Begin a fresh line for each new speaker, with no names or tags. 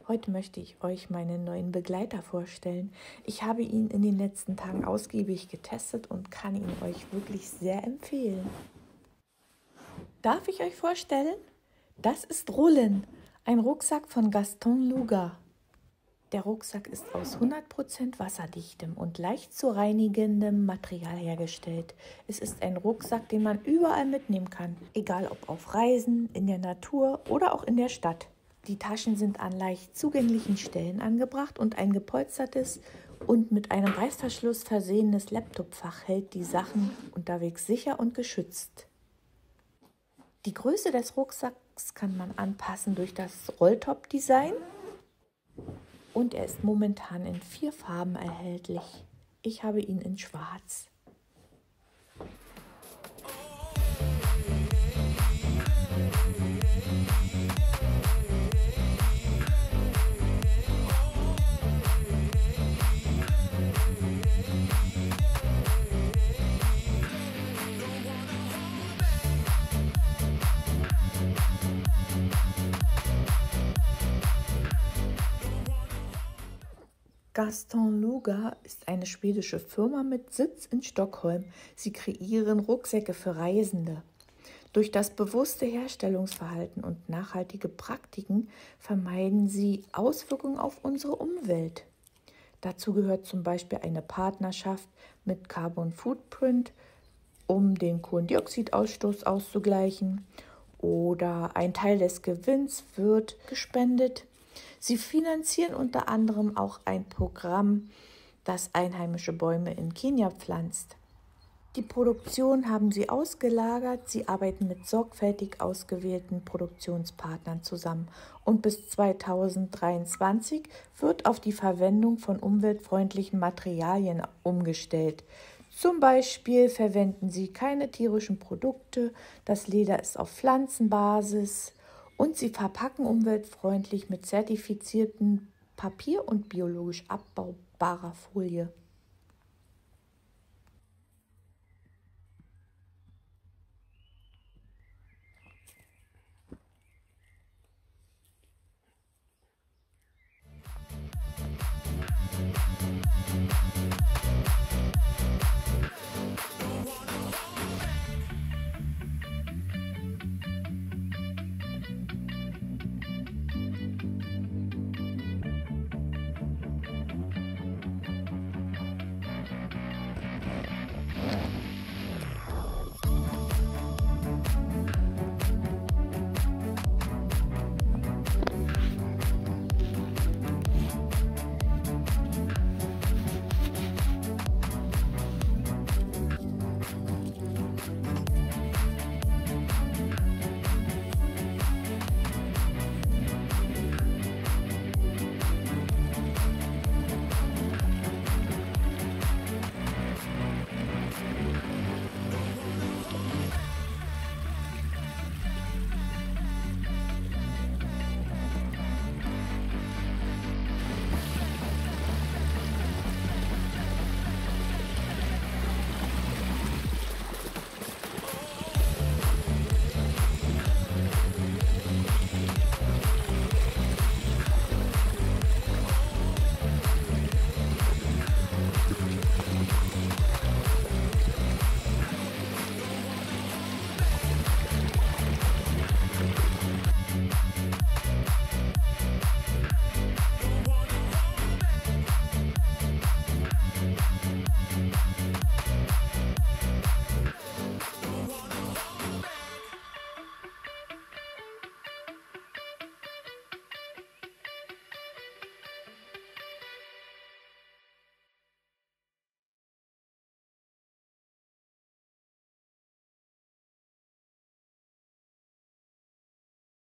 Heute möchte ich euch meinen neuen Begleiter vorstellen. Ich habe ihn in den letzten Tagen ausgiebig getestet und kann ihn euch wirklich sehr empfehlen. Darf ich euch vorstellen? Das ist Rollen, ein Rucksack von Gaston Luga. Der Rucksack ist aus 100% wasserdichtem und leicht zu reinigendem Material hergestellt. Es ist ein Rucksack, den man überall mitnehmen kann, egal ob auf Reisen, in der Natur oder auch in der Stadt. Die Taschen sind an leicht zugänglichen Stellen angebracht und ein gepolstertes und mit einem Reißverschluss versehenes Laptopfach hält die Sachen unterwegs sicher und geschützt. Die Größe des Rucksacks kann man anpassen durch das Rolltop-Design. Und er ist momentan in 4 Farben erhältlich. Ich habe ihn in Schwarz. Gaston Luga ist eine schwedische Firma mit Sitz in Stockholm. Sie kreieren Rucksäcke für Reisende. Durch das bewusste Herstellungsverhalten und nachhaltige Praktiken vermeiden sie Auswirkungen auf unsere Umwelt. Dazu gehört zum Beispiel eine Partnerschaft mit Carbon Footprint, um den Kohlendioxidausstoß auszugleichen, oder ein Teil des Gewinns wird gespendet. Sie finanzieren unter anderem auch ein Programm, das einheimische Bäume in Kenia pflanzt. Die Produktion haben sie ausgelagert. Sie arbeiten mit sorgfältig ausgewählten Produktionspartnern zusammen. Und bis 2023 wird auf die Verwendung von umweltfreundlichen Materialien umgestellt. Zum Beispiel verwenden sie keine tierischen Produkte, das Leder ist auf Pflanzenbasis und sie verpacken umweltfreundlich mit zertifiziertem Papier und biologisch abbaubarer Folie.